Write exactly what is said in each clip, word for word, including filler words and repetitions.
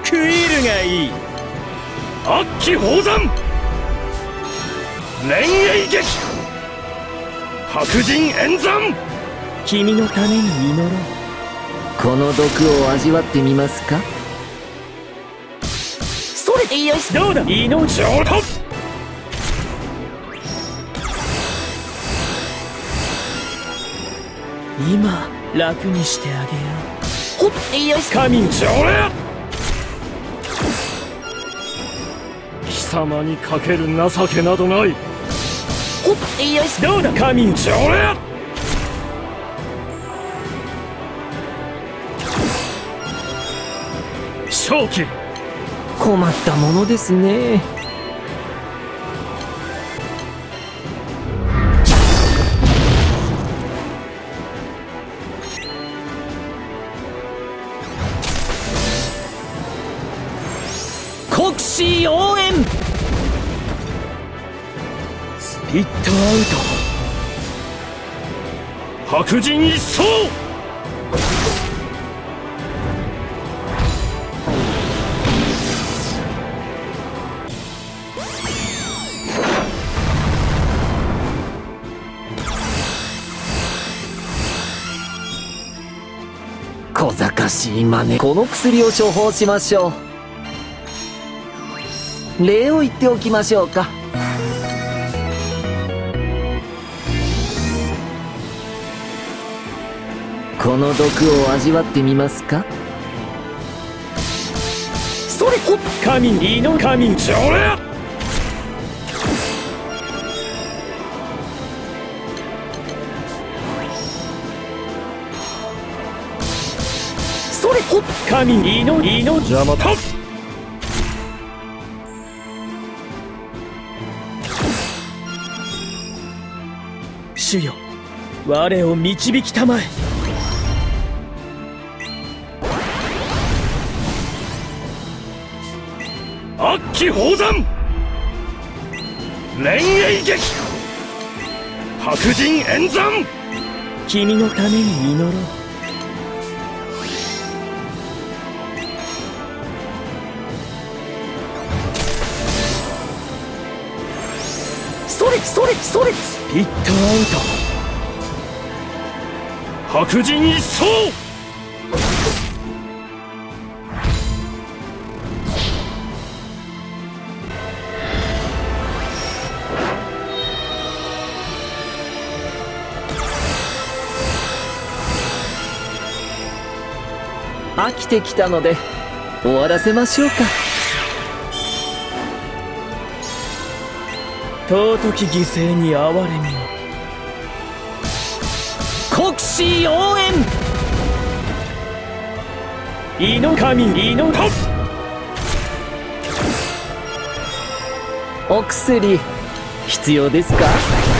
食い入るがいい。 悪鬼宝山連営撃白人演算。 君のために祈ろう。 この毒を味わってみますか。 それよし、どうだ命をと。今楽にしてあげよう。ほっよし、神それ貴様にかける情けなどない。 ほっよし、どうだ神それ正気。 困ったものですね。 国士応援。スピットアウト。 白人一掃。 小賢しい真似。この薬を処方しましょう。礼を言っておきましょうか。この毒を味わってみますか。 それほっ神祈る神それそれほっ神祈る祈る邪魔だ。 主よ、我を導きたまえ。 悪鬼宝山連営撃白人演算。 君のために祈ろう。それそれそれスピットアウト。 白人一掃。 飽きてきたので終わらせましょうか。 尊き犠牲に哀れみを。国士応援。祈る神祈る。 お薬必要ですか。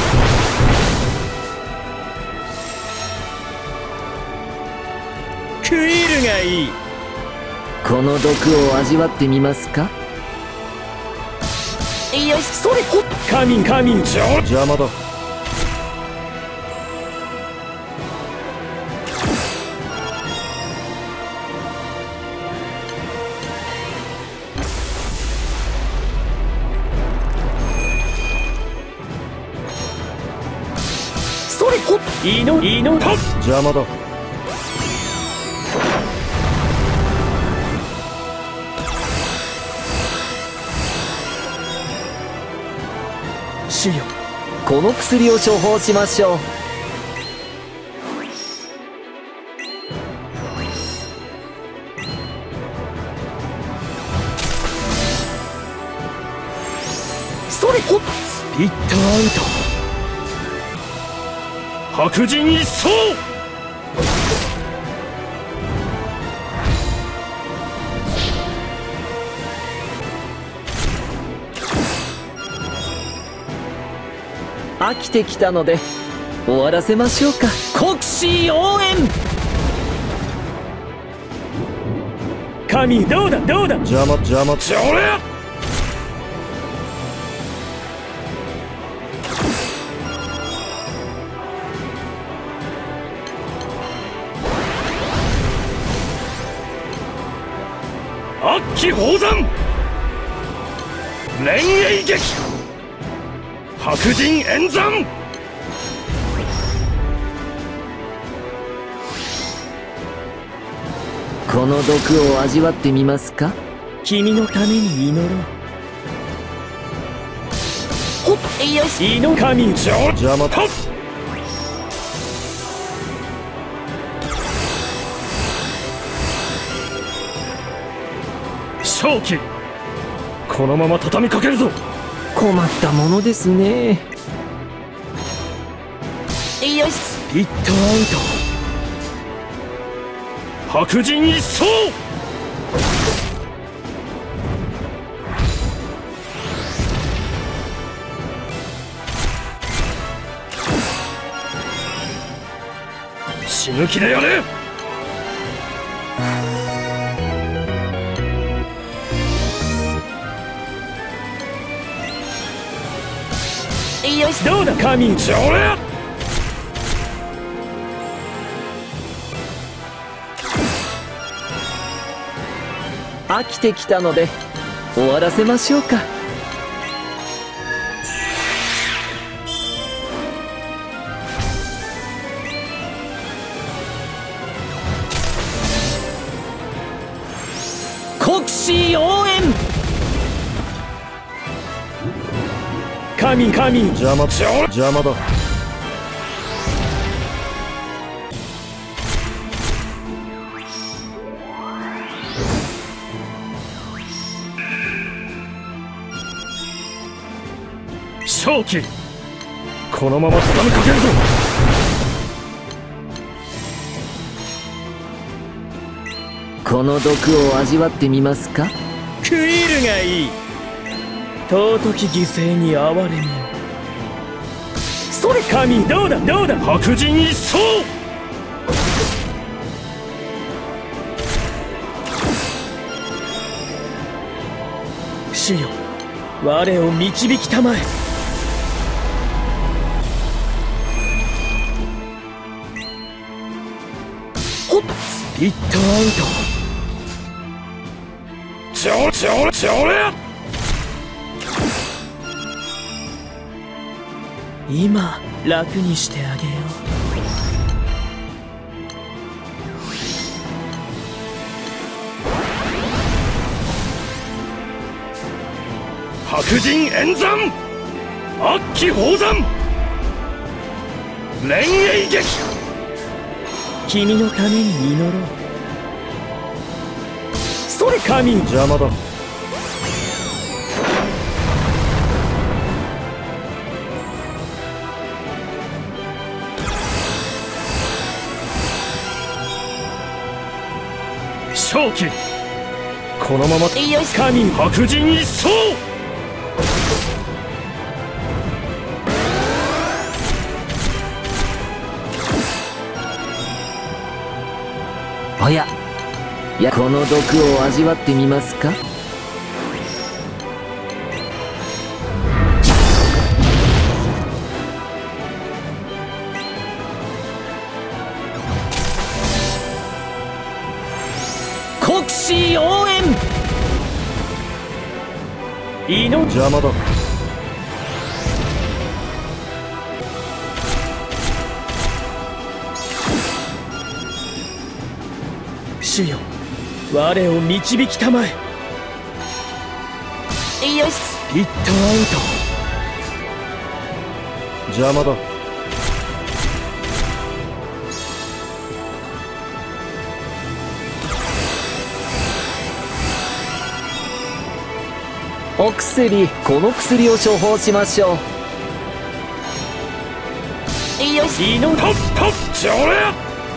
食い入るがいい。 この毒を味わってみますか。 よし、それほっ神神邪魔だ。 それほっ祈る祈る。 邪魔だ。 主よ、 この薬を処方しましょう。 それほっスピットアウト。 白人一掃。 飽きてきたので終わらせましょうか。 国士応援。神どうだどうだ。 邪魔邪魔。それ悪鬼宝山連営撃白人演算。 この毒を味わってみますか。 君のために祈ろう。ほっよし、祈神邪魔だ。正気、このまま畳みかけるぞ。 困ったものですね。 よし、スピットアウト。 白人一掃。死ぬ気でやれ。 よし、どうだ神。 それ飽きてきたので終わらせましょうか。国士応援。 神神邪魔邪魔だ。正気、このまま畳みかけるぞ。 この毒を味わってみますか。 クイルがいい。尊き犠牲に哀れみよ。それ神、どうだどうだ。 白人一掃。 主よ、我を導きたまえ。ほっ、スピットアウト。 ちょちょちょれ。 今楽にしてあげよう。白人演算悪鬼宝山連営撃。 君のために祈ろう。それ神。 邪魔だ。正気、このままよし神。 白人一掃。 おや、やこの毒を味わってみますか。国士応援。 祈る。 邪魔だ。 主よ、我を導きたまえ。よし、スピットアウト。 邪魔だ。 お薬、この薬を処方しましょう。 よし、祈る。 とっとっそれ。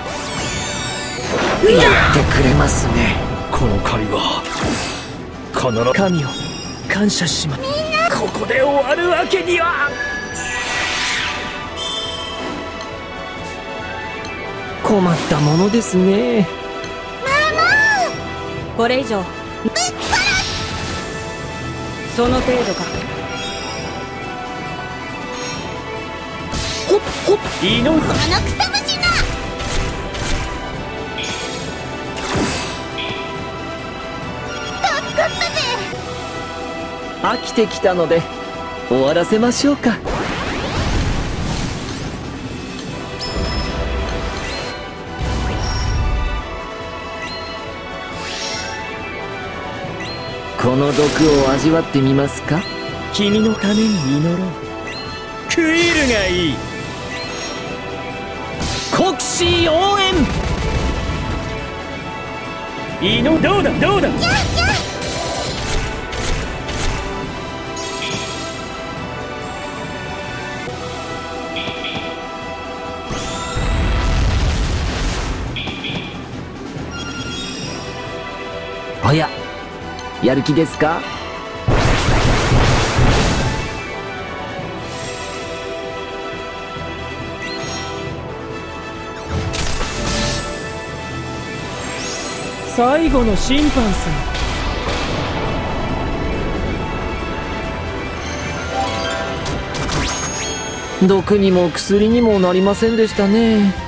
やってくれますね。 この借りは必ず。 神を感謝します。ここで終わるわけには。 困ったものですね。 これ以上その程度か。 ほっほっ、祈る。 この草虫な。 飽きてきたので終わらせましょうか。この毒を味わってみますか。 君のために祈ろう。クイルがいい。 国士応援。 いいの、どうだどうだ。 おや、やる気ですか。 最後の審判さ。 毒にも薬にもなりませんでしたね。